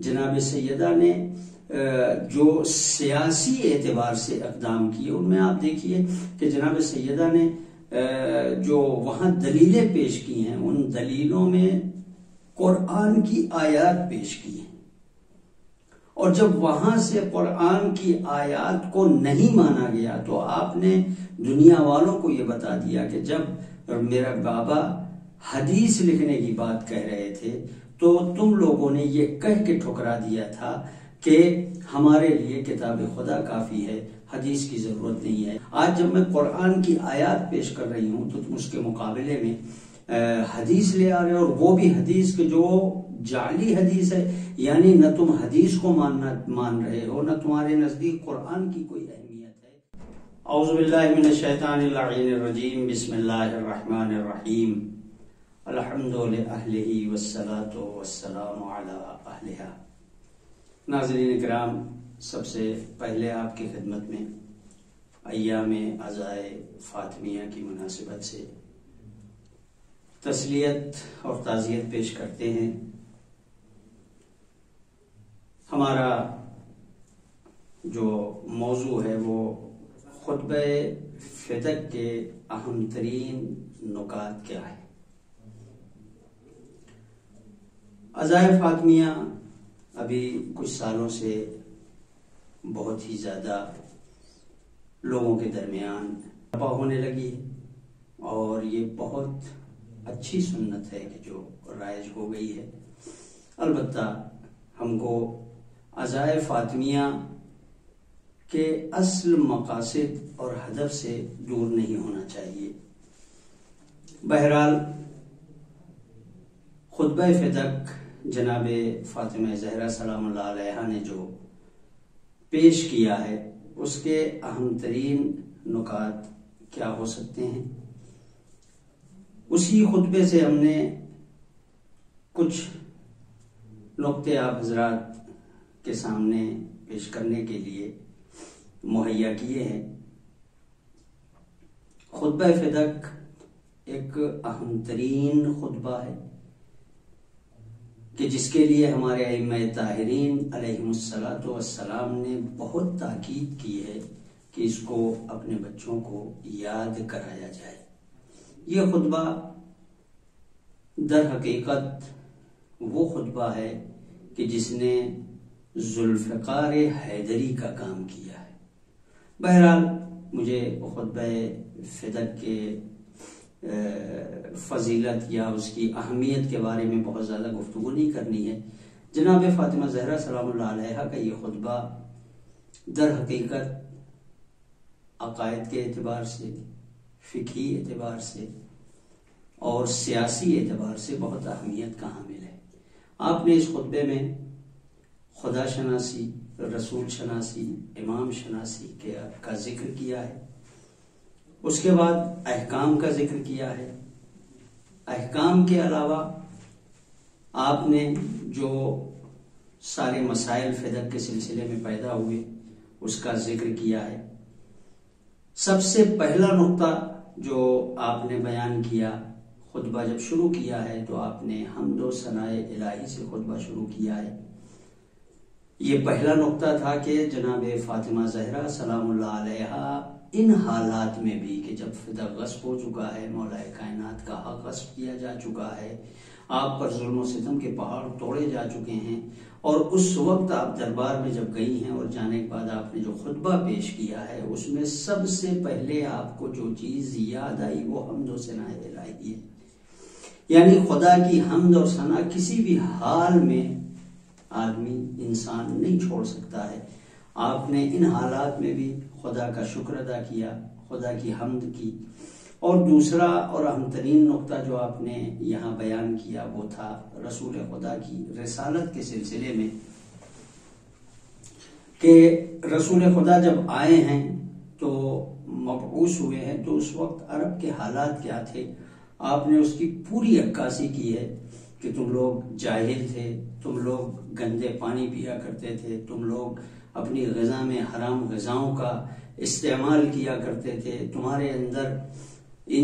جناب سیدہ نے جو سیاسی اعتبار سے اقدام کیے ان میں آپ دیکھیے کہ جناب سیدہ نے جو وہاں دلیلیں پیش کی ہیں ان دلیلوں میں قرآن کی آیات پیش کی ہیں، اور جب وہاں سے قرآن کی آیات کو نہیں مانا گیا تو آپ نے دنیا والوں کو یہ بتا دیا کہ جب میرا بابا حدیث لکھنے کی بات کہہ رہے تھے تو تم لوگوں نے یہ کہہ کے ٹھکرا دیا تھا کہ ہمارے لیے کتاب خدا کافی ہے، حدیث کی ضرورت نہیں ہے۔ آج جب میں قرآن کی آیات پیش کر رہی ہوں تو تم اس کے مقابلے میں حدیث لے آ رہے ہو، اور وہ بھی حدیث کے جو جعلی حدیث ہے، یعنی نہ تم حدیث کو مان رہے ہو نہ تمہارے نزدیک قرآن کی کوئی اہمیت ہے۔ اعوذ باللہ من الشیطان اللعین الرجیم، بسم اللہ الرحمن الرحیم، الحمد للہ والصلاة والسلام علی اہلہا۔ ناظرین کرام، سب سے پہلے آپ کی خدمت میں ایام عزائے فاطمیہ کی مناسبت سے تسلیت اور تعزیت پیش کرتے ہیں۔ ہمارا جو موضوع ہے وہ خطبہ فدق کے اہم ترین نکات کیا ہے۔ عزائے فاطمیہ ابھی کچھ سالوں سے بہت ہی زیادہ لوگوں کے درمیان برپا ہونے لگی ہے، اور یہ بہت اچھی سنت ہے کہ جو رائج ہو گئی ہے۔ البتہ ہم کو عزائے فاطمیہ کے اصل مقاصد اور ہدف سے دور نہیں ہونا چاہیے۔ بہرحال خطبہ فدق جناب فاطمہ زہرا سلام اللہ علیہا نے جو پیش کیا ہے اس کے اہم ترین نکات کیا ہو سکتے ہیں، اسی خطبے سے ہم نے کچھ نقطے آپ حضرات کے سامنے پیش کرنے کے لیے مہیا کیے ہیں۔ خطبہ فدق ایک اہم ترین خطبہ ہے کہ جس کے لیے ہمارے ائمہ طاہرین علیہم الصلاۃ والسلام نے بہت تاکید کی ہے کہ اس کو اپنے بچوں کو یاد کرایا جائے۔ یہ خطبہ در حقیقت وہ خطبہ ہے کہ جس نے ذوالفقار حیدری کا کام کیا ہے۔ بہرحال مجھے خطبہ فدق کے فضیلت یا اس کی اہمیت کے بارے میں بہت زیادہ گفتگو نہیں کرنی ہے۔ جناب فاطمہ زہرا سلام اللہ علیہا کا یہ خطبہ در حقیقت عقائد کے اعتبار سے، فقہی اعتبار سے اور سیاسی اعتبار سے بہت اہمیت کا حامل ہے۔ آپ نے اس خطبے میں خدا شناسی، رسول شناسی، امام شناسی کا ذکر کیا ہے، اس کے بعد احکام کا ذکر کیا ہے۔ احکام کے علاوہ آپ نے جو سارے مسائل فدق کے سلسلے میں پیدا ہوئے اس کا ذکر کیا ہے۔ سب سے پہلا نقطہ جو آپ نے بیان کیا، خطبہ جب شروع کیا ہے تو آپ نے حمد و ثناء الہی سے خطبہ شروع کیا ہے۔ یہ پہلا نقطہ تھا کہ جناب فاطمہ زہرا سلام اللہ علیہا ان حالات میں بھی کہ جب فدق غصب ہو چکا ہے، مولا کائنات کا حق غصب کیا جا چکا ہے، آپ پر ظلم و ستم کے پہاڑ توڑے جا چکے ہیں، اور اس وقت آپ دربار میں جب گئی ہیں اور جانے کے بعد آپ نے جو خطبہ پیش کیا ہے اس میں سب سے پہلے آپ کو جو چیز یاد آئی وہ حمد و ثناء الہی ہے۔ یعنی خدا کی حمد اور ثنا کسی بھی حال میں آدمی انسان نہیں چھوڑ سکتا ہے۔ آپ نے ان حالات میں بھی خدا کا شکر ادا کیا، خدا کی حمد کی۔ اور دوسرا اور اہم ترین نقطہ جو آپ نے یہاں بیان کیا وہ تھا رسول خدا کی رسالت کے سلسلے میں، کہ رسول خدا جب آئے ہیں تو مبعوث ہوئے ہیں تو اس وقت عرب کے حالات کیا تھے، آپ نے اس کی پوری عکاسی کی ہے کہ تم لوگ جاہل تھے، تم لوگ گندے پانی پیا کرتے تھے، تم لوگ اپنی غذا میں حرام غذاؤں کا استعمال کیا کرتے تھے، تمہارے اندر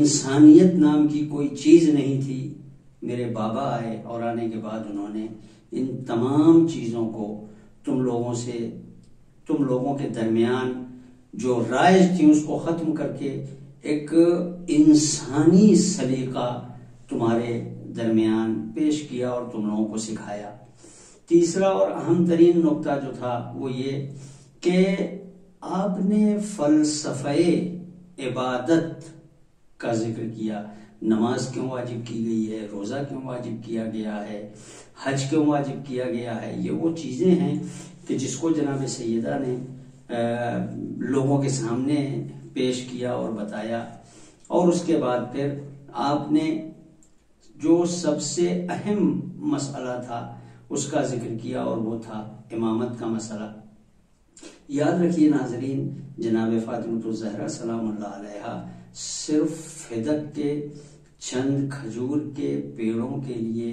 انسانیت نام کی کوئی چیز نہیں تھی۔ میرے بابا آئے اور آنے کے بعد انہوں نے ان تمام چیزوں کو تم لوگوں کے درمیان جو رائج تھی اس کو ختم کر کے ایک انسانی سلیقہ تمہارے درمیان پیش کیا اور تم لوگوں کو سکھایا۔ تیسرا اور اہم ترین نقطہ جو تھا وہ یہ کہ آپ نے فلسفہ عبادت کا ذکر کیا۔ نماز کیوں واجب کی گئی ہے، روزہ کیوں واجب کیا گیا ہے، حج کیوں واجب کیا گیا ہے، یہ وہ چیزیں ہیں کہ جس کو جناب سیدہ نے لوگوں کے سامنے پیش کیا اور بتایا۔ اور اس کے بعد پھر آپ نے جو سب سے اہم مسئلہ تھا اس کا ذکر کیا اور وہ تھا امامت کا مسئلہ۔ یاد رکھیے ناظرین، جناب فاطمہ الزہرا سلام اللہ علیہا صرف فدق کے چند کھجور کے پیڑوں کے لیے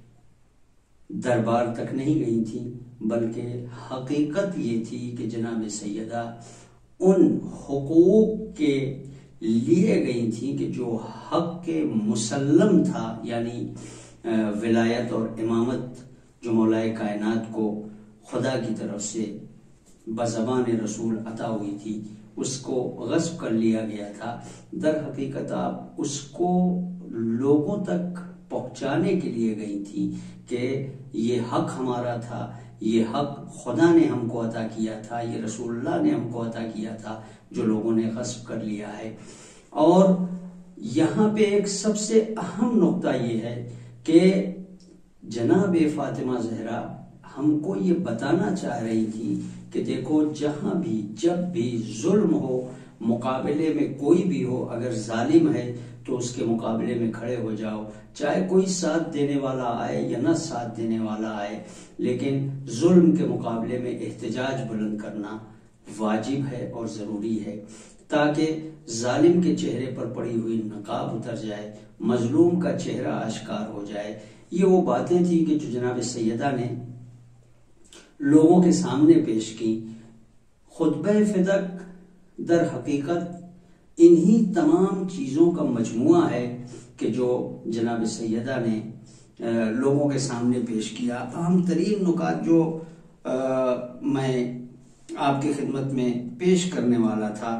دربار تک نہیں گئی تھی، بلکہ حقیقت یہ تھی کہ جناب سیدہ ان حقوق کے لیے گئی تھی کہ جو حق کے مسلم تھا، یعنی ولایت اور امامت جو مولا کائنات کو خدا کی طرف سے بزبان رسول عطا ہوئی تھی، اس کو غصب کر لیا گیا تھا۔ در حقیقت آپ اس کو لوگوں تک پہنچانے کے لیے گئی تھی کہ یہ حق ہمارا تھا، یہ حق خدا نے ہم کو عطا کیا تھا، یہ رسول اللہ نے ہم کو عطا کیا تھا، جو لوگوں نے غصب کر لیا ہے۔ اور یہاں پہ ایک سب سے اہم نقطہ یہ ہے کہ جناب فاطمہ زہرا ہم کو یہ بتانا چاہ رہی تھی کہ دیکھو، جہاں بھی جب بھی ظلم ہو، مقابلے میں کوئی بھی ہو، اگر ظالم ہے تو اس کے مقابلے میں کھڑے ہو جاؤ، چاہے کوئی ساتھ دینے والا آئے یا نہ ساتھ دینے والا آئے، لیکن ظلم کے مقابلے میں احتجاج بلند کرنا واجب ہے اور ضروری ہے، تاکہ ظالم کے چہرے پر پڑی ہوئی نقاب اتر جائے، مظلوم کا چہرہ آشکار ہو جائے۔ یہ وہ باتیں تھیں کہ جو جناب سیدہ نے لوگوں کے سامنے پیش کی۔ خطبہ فدق در حقیقت انہی تمام چیزوں کا مجموعہ ہے کہ جو جناب سیدہ نے لوگوں کے سامنے پیش کیا۔ اہم ترین نکات جو میں آپ کی خدمت میں پیش کرنے والا تھا،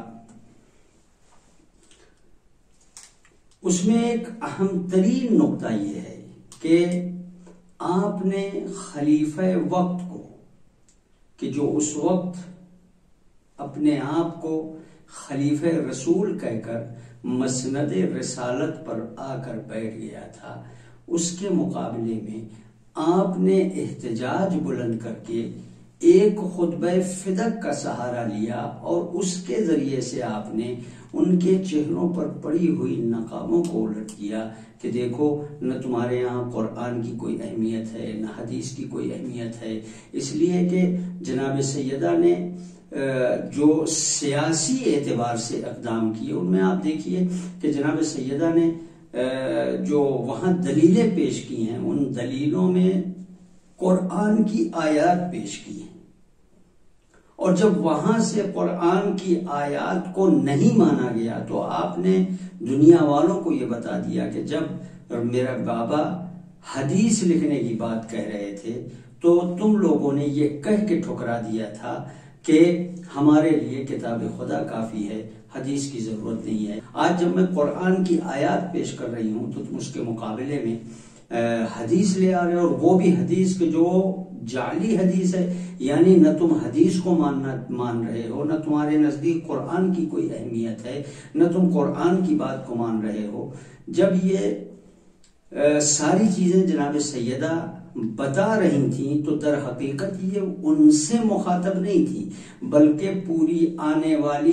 اس میں ایک اہم ترین نقطہ یہ ہے کہ آپ نے خلیفہ وقت کو، کہ جو اس وقت اپنے آپ کو خلیفہ رسول کہہ کر مسند رسالت پر آ کر بیٹھ گیا تھا، اس کے مقابلے میں آپ نے احتجاج بلند کر کے ایک خطبہ فدق کا سہارا لیا، اور اس کے ذریعے سے آپ نے ان کے چہروں پر پڑی ہوئی نقابوں کو الٹ دیا کہ دیکھو، نہ تمہارے یہاں قرآن کی کوئی اہمیت ہے، نہ حدیث کی کوئی اہمیت ہے، اس لیے کہ جناب سیدہ نے جو سیاسی اعتبار سے اقدام کیے، ان میں آپ دیکھیے کہ جناب سیدہ نے جو وہاں دلیلیں پیش کی ہیں، ان دلیلوں میں قرآن کی آیات پیش کی ہیں، اور جب وہاں سے قرآن کی آیات کو نہیں مانا گیا تو آپ نے دنیا والوں کو یہ بتا دیا کہ جب میرا بابا حدیث لکھنے کی بات کہہ رہے تھے تو تم لوگوں نے یہ کہہ کے ٹھکرا دیا تھا کہ ہمارے لیے کتاب خدا کافی ہے، حدیث کی ضرورت نہیں ہے۔ آج جب میں قرآن کی آیات پیش کر رہی ہوں تو تم اس کے مقابلے میں حدیث لے آ رہے ہو، اور وہ بھی حدیث کے جو جعلی حدیث ہے، یعنی نہ تم حدیث کو مان رہے ہو، نہ تمہارے نزدیک قرآن کی کوئی اہمیت ہے، نہ تم قرآن کی بات کو مان رہے ہو۔ جب یہ ساری چیزیں جناب سیدہ بتا رہی تھیں تو در حقیقت یہ ان سے مخاطب نہیں تھی، بلکہ پوری آنے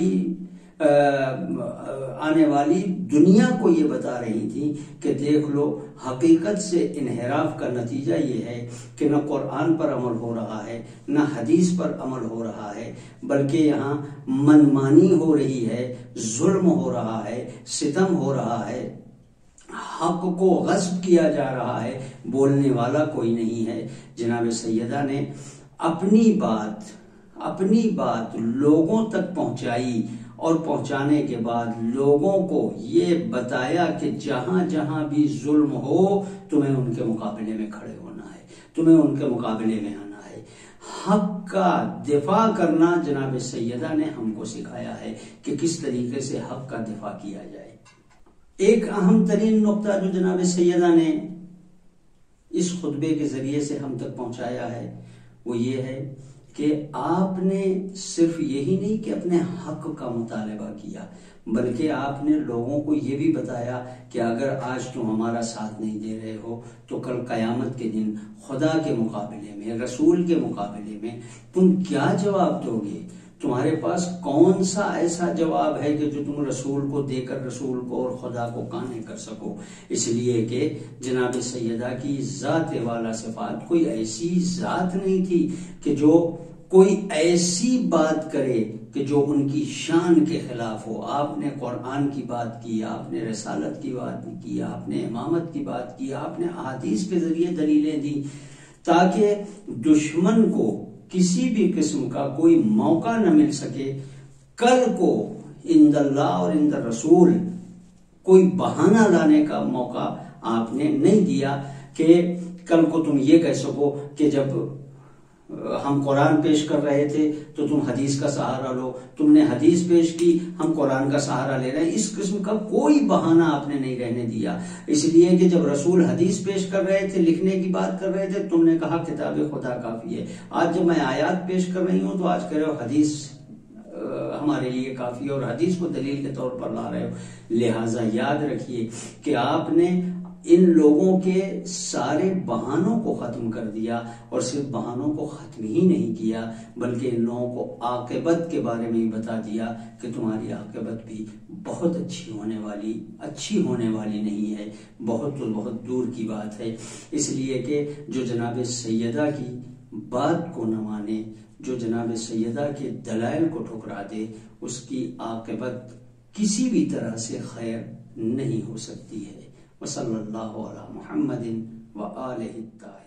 والی دنیا کو یہ بتا رہی تھی کہ دیکھ لو، حقیقت سے انحراف کا نتیجہ یہ ہے کہ نہ قرآن پر عمل ہو رہا ہے، نہ حدیث پر عمل ہو رہا ہے، بلکہ یہاں منمانی ہو رہی ہے، ظلم ہو رہا ہے، ستم ہو رہا ہے، حق کو غصب کیا جا رہا ہے، بولنے والا کوئی نہیں ہے۔ جناب سیدہ نے اپنی بات لوگوں تک پہنچائی، اور پہنچانے کے بعد لوگوں کو یہ بتایا کہ جہاں جہاں بھی ظلم ہو تمہیں ان کے مقابلے میں کھڑے ہونا ہے، تمہیں ان کے مقابلے میں آنا ہے۔ حق کا دفاع کرنا جناب سیدہ نے ہم کو سکھایا ہے کہ کس طریقے سے حق کا دفاع کیا جائے۔ ایک اہم ترین نقطہ جو جناب سیدہ نے اس خطبے کے ذریعے سے ہم تک پہنچایا ہے وہ یہ ہے کہ آپ نے صرف یہی نہیں کہ اپنے حق کا مطالبہ کیا، بلکہ آپ نے لوگوں کو یہ بھی بتایا کہ اگر آج تم ہمارا ساتھ نہیں دے رہے ہو تو کل قیامت کے دن خدا کے مقابلے میں، رسول کے مقابلے میں تم کیا جواب دو گے؟ تمہارے پاس کون سا ایسا جواب ہے کہ جو تم رسول کو دے کر رسول کو اور خدا کو قانع کر سکو؟ اس لیے کہ جناب سیدہ کی ذات والا صفات، کوئی ایسی ذات نہیں تھی کہ جو کوئی ایسی بات کرے کہ جو ان کی شان کے خلاف ہو۔ آپ نے قرآن کی بات کی، آپ نے رسالت کی بات کی، آپ نے امامت کی بات کی، آپ نے احادیث کے ذریعے دلیلیں دی تاکہ دشمن کو کسی بھی قسم کا کوئی موقع نہ مل سکے۔ کل کو عند اللہ اور عند رسول کوئی بہانہ لانے کا موقع آپ نے نہیں دیا کہ کل کو تم یہ کہہ سکو کہ جب ہم قرآن پیش کر رہے تھے تو تم حدیث کا سہارا لو، تم نے حدیث پیش کی ہم قرآن کا سہارا لے رہے ہیں۔ اس قسم کا کوئی بہانہ آپ نے نہیں رہنے دیا، اس لیے کہ جب رسول حدیث پیش کر رہے تھے، لکھنے کی بات کر رہے تھے، تم نے کہا کتاب خدا کافی ہے۔ آج جب میں آیات پیش کر رہی ہوں تو آج کہہ رہے ہو حدیث ہمارے لیے کافی ہے اور حدیث کو دلیل کے طور پر لا رہے ہو۔ لہٰذا یاد رکھیے کہ آپ نے ان لوگوں کے سارے بہانوں کو ختم کر دیا، اور صرف بہانوں کو ختم ہی نہیں کیا بلکہ ان لوگوں کو عاقبت کے بارے میں بتا دیا کہ تمہاری عاقبت بھی بہت اچھی ہونے والی نہیں ہے، بہت دور کی بات ہے۔ اس لیے کہ جو جناب سیدہ کی بات کو نہ مانے، جو جناب سیدہ کے دلائل کو ٹھکرا دے، اس کی عاقبت کسی بھی طرح سے خیر نہیں ہو سکتی ہے۔ وصلی اللہ علی محمد وآلہ الطاہرین۔